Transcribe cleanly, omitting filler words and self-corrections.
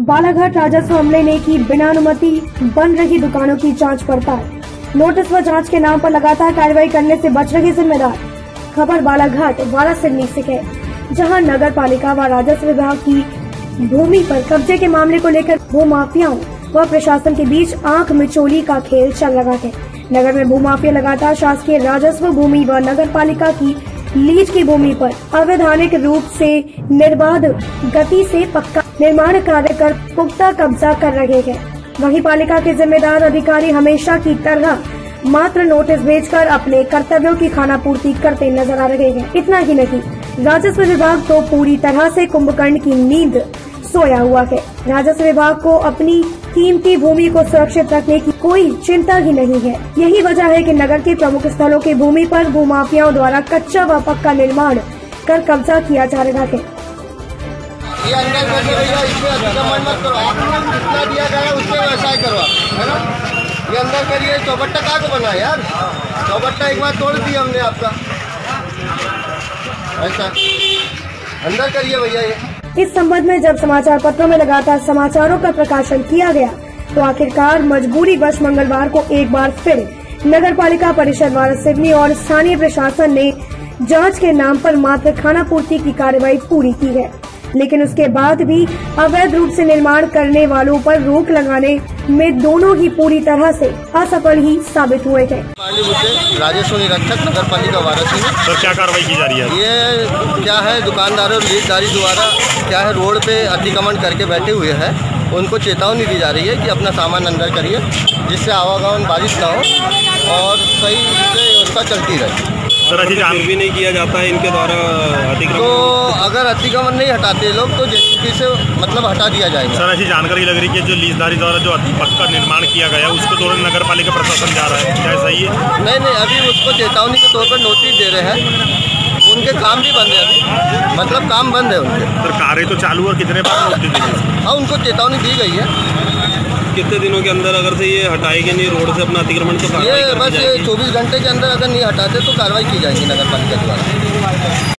बालाघाट राजस्व अमले ने की बिना अनुमति बन रही दुकानों की जांच पड़ताल। नोटिस व जांच के नाम पर लगातार कार्रवाई करने से बच रहे जिम्मेदार। खबर बालाघाट वारासिवनी से है, जहां नगर पालिका व राजस्व विभाग की भूमि पर कब्जे के मामले को लेकर भूमाफियाओं व प्रशासन के बीच आंख मिचोली का खेल चल रहा है। नगर में भूमाफिया लगातार शासकीय राजस्व भूमि व नगर पालिका की लीज की भूमि पर अवैधानिक रूप से निर्बाध गति से पक्का निर्माण कार्य कर पुख्ता कब्जा कर रहे हैं। वहीं पालिका के जिम्मेदार अधिकारी हमेशा की तरह मात्र नोटिस भेजकर अपने कर्तव्यों की खानापूर्ति करते नजर आ रहे हैं। इतना ही नहीं, राजस्व विभाग तो पूरी तरह से कुंभकर्ण की नींद सोया हुआ है। राजस्व विभाग को अपनी कीमती भूमि को सुरक्षित रखने की कोई चिंता ही नहीं है। यही वजह है कि नगर के प्रमुख स्थलों की भूमि पर भूमाफियाओं द्वारा कच्चा व पक्का निर्माण कर कब्जा किया जा रहा है। ये अंदर करके भैया इसमें अतिक्रमण मत करो, आपने जितना दिया गया उससे व्यवसाय करवा, है ना। ये अंदर करिए, चौबट्टा कहाँ को बना यार, चौबट्टा एक बार तोड़ दिया हमने आपका, ऐसा अंदर करिए भैया। ये इस संबंध में जब समाचार पत्रों में लगातार समाचारों का प्रकाशन किया गया तो आखिरकार मजबूरी वश मंगलवार को एक बार फिर नगर पालिका परिषद वारासिवनी और स्थानीय प्रशासन ने जांच के नाम पर मात्र खानापूर्ति की कार्रवाई पूरी की है, लेकिन उसके बाद भी अवैध रूप से निर्माण करने वालों पर रोक लगाने में दोनों ही पूरी तरह से असफल ही साबित हुए हैं। राजस्व निरीक्षक नगर पालिका वारासिवनी। सर, क्या कार्रवाई की जा रही है? ये क्या है, दुकानदारों और लीजदारी द्वारा क्या है, रोड पे अतिक्रमण करके बैठे हुए हैं, उनको चेतावनी दी जा रही है कि अपना सामान अंदर करिए, जिससे आवागमन बारिश ना हो और सही से व्यवस्था चलती रहे। सर, ऐसी भी नहीं किया जाता है इनके द्वारा अतिक्रमण? तो अगर अतिक्रमण नहीं हटाते लोग तो जेसीबी से मतलब हटा दिया जाएगा। सर, ऐसी जानकारी लग रही है कि जो लीजदारी द्वारा जो पक्का निर्माण किया गया उसको तोड़ने नगर पालिका प्रशासन जा रहा है, क्या सही है? नहीं, अभी उसको चेतावनी के तौर पर नोटिस दे रहे हैं, उनके काम भी बंद है अभी, मतलब काम बंद है उनके। सर, कार्य तो चालू और कितने बार नोटिस दी गई? हाँ, उनको चेतावनी दी गई है। कितने दिनों के अंदर अगर से ये हटाएंगे नहीं रोड से अपना अतिक्रमण तो ये बस 24 घंटे के अंदर अगर नहीं हटाते तो कार्रवाई की जाएगी नगर पालिका द्वारा।